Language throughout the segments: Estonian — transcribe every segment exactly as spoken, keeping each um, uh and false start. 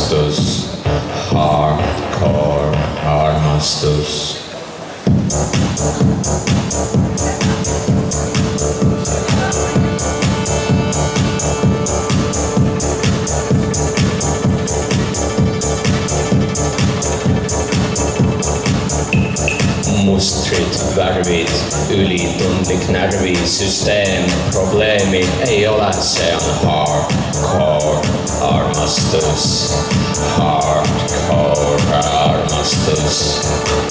Armastus, hardcore Armastus. Mustrid, värvid, ülitundlik närvisüsteem, probleemi ei ole, see on hardcore armastus, hardcore armastus.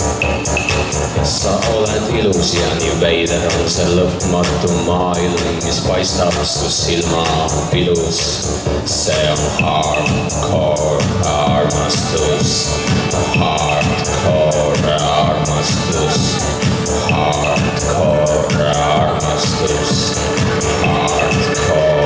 Sa oled ilus ja nii veider on see lõpmatu maailm, mis paistab su silma pilus, see on hardcore armastus, hardcore armastus, hardcore armastus, hardcore.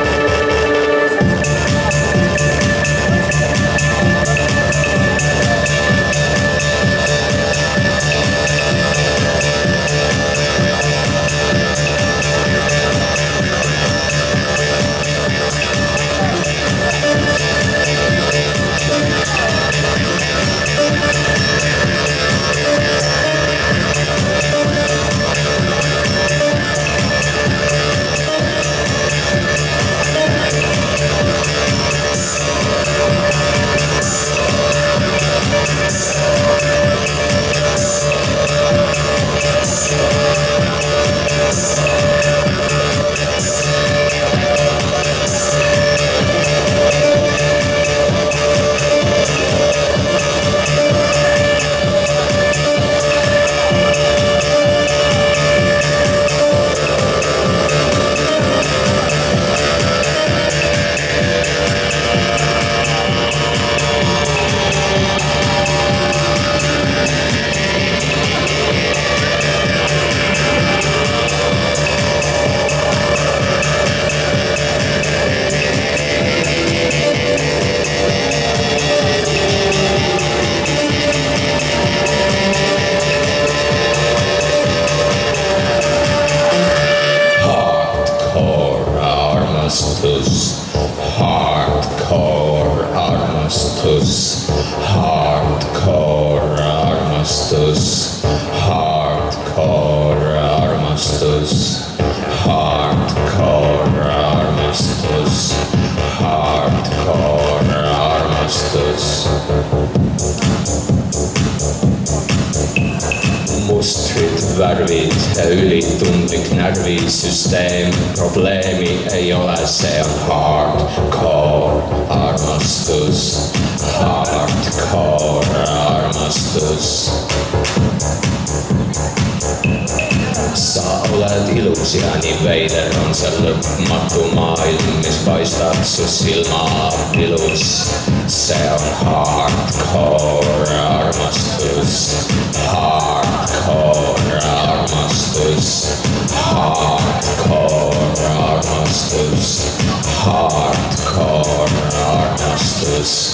Hardcore armastus, hardcore armastus, hardcore armastus, hardcore armastus, hardcore armastus. Mustrid, värvid, ülitundlik närvisüsteem, probleemi ei ole, see on hardcore armastus, hardcore armastus. Sa oled ilus ja nii veider on see lõpmatu maailm, mis paistab su silma pilus, see on hardcore armastus, hardcore armastus, hardcore armastus, hardcore armastus.